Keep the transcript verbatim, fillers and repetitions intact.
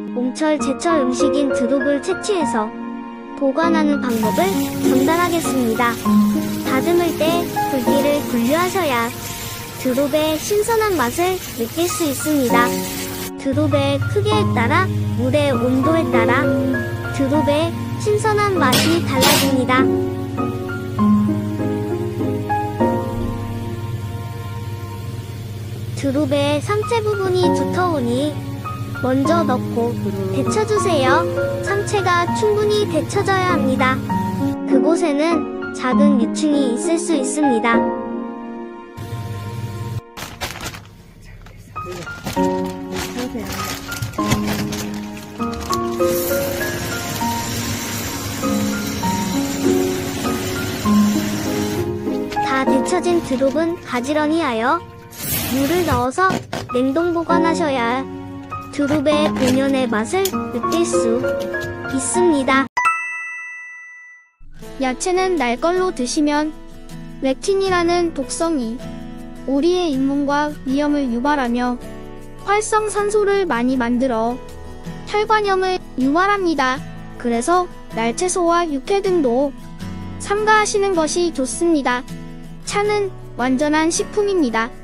봄철 제철 음식인 두릅을 채취해서 보관하는 방법을 전달하겠습니다. 다듬을 때 굵기를 분류하셔야 두릅의 신선한 맛을 느낄 수 있습니다. 두릅의 크기에 따라 물의 온도에 따라 두릅의 신선한 맛이 달라집니다. 두릅의 상체 부분이 두터우니 먼저 넣고 데쳐주세요. 상체가 충분히 데쳐져야 합니다. 그곳에는 작은 유충이 있을 수 있습니다. 다 데쳐진 두릅은 가지런히 하여 물을 넣어서 냉동 보관하셔야 두릅의 본연의 맛을 느낄 수 있습니다. 야채는 날 걸로 드시면 렉틴이라는 독성이 우리의 잇몸과 위염을 유발하며 활성산소를 많이 만들어 혈관염을 유발합니다. 그래서 날채소와 육회 등도 삼가하시는 것이 좋습니다. 차는 완전한 식품입니다.